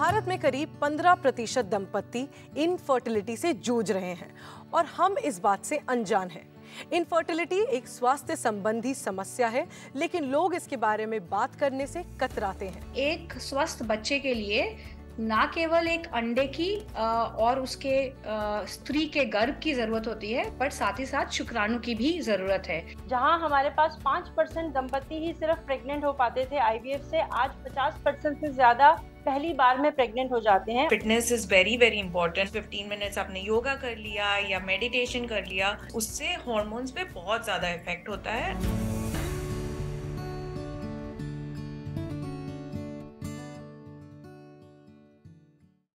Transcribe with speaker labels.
Speaker 1: भारत में करीब 15% दंपत्ति इनफर्टिलिटी से जूझ रहे हैं और हम इस बात से अनजान हैं। इनफर्टिलिटी एक स्वास्थ्य संबंधी समस्या है, लेकिन लोग इसके बारे में बात करने से कतराते हैं।
Speaker 2: एक स्वस्थ बच्चे के लिए ना केवल एक अंडे की और उसके स्त्री के गर्भ की जरूरत होती है, पर साथ ही साथ शुक्राणु की भी जरूरत है।
Speaker 3: जहां हमारे पास 5% दंपत्ति ही सिर्फ प्रेग्नेंट हो पाते थे आईवीएफ से, आज 50% से ज्यादा पहली बार में प्रेग्नेंट हो जाते हैं।
Speaker 4: Fitness is very very important. 15 minutes आपने योगा कर लिया या मेडिटेशन कर लिया, उससे हॉर्मोन्स पे बहुत ज्यादा इफेक्ट होता है।